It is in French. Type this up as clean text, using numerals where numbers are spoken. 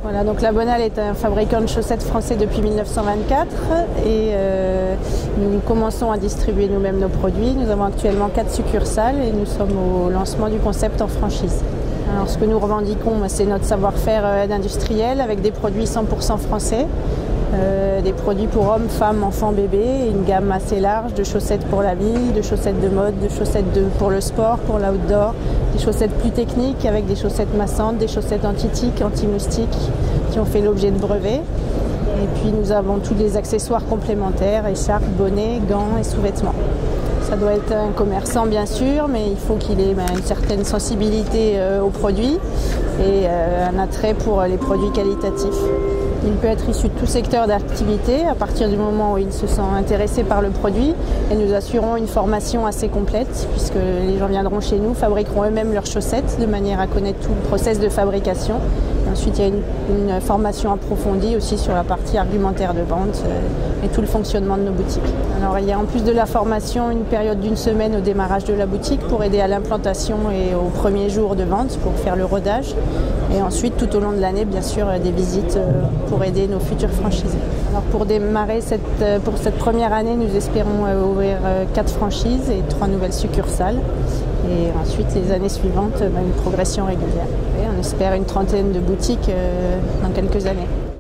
Voilà, donc La Bonale est un fabricant de chaussettes français depuis 1924 et nous commençons à distribuer nous-mêmes nos produits. Nous avons actuellement 4 succursales et nous sommes au lancement du concept en franchise. Alors, ce que nous revendiquons, c'est notre savoir-faire d'industriel avec des produits 100% français, des produits pour hommes, femmes, enfants, bébés, une gamme assez large de chaussettes pour la ville, de chaussettes de mode, de chaussettes pour le sport, pour l'outdoor, des chaussettes plus techniques avec des chaussettes massantes, des chaussettes anti-tiques, anti-moustiques qui ont fait l'objet de brevets. Et puis nous avons tous les accessoires complémentaires, écharpes, bonnets, gants et sous-vêtements. Ça doit être un commerçant bien sûr, mais il faut qu'il ait une certaine sensibilité aux produits et un attrait pour les produits qualitatifs. Il peut être issu de tout secteur d'activité à partir du moment où il se sent intéressé par le produit et nous assurons une formation assez complète puisque les gens viendront chez nous, fabriqueront eux-mêmes leurs chaussettes de manière à connaître tout le process de fabrication. Et ensuite, il y a une formation approfondie aussi sur la partie argumentaire de vente et tout le fonctionnement de nos boutiques. Alors, il y a en plus de la formation une période d'1 semaine au démarrage de la boutique pour aider à l'implantation et au premier jour de vente pour faire le rodage. Et ensuite, tout au long de l'année, bien sûr, des visites pour aider nos futurs franchisés. Alors pour démarrer pour cette première année, nous espérons ouvrir 4 franchises et 3 nouvelles succursales. Et ensuite, les années suivantes, une progression régulière. Et on espère une 30aine de boutiques dans quelques années.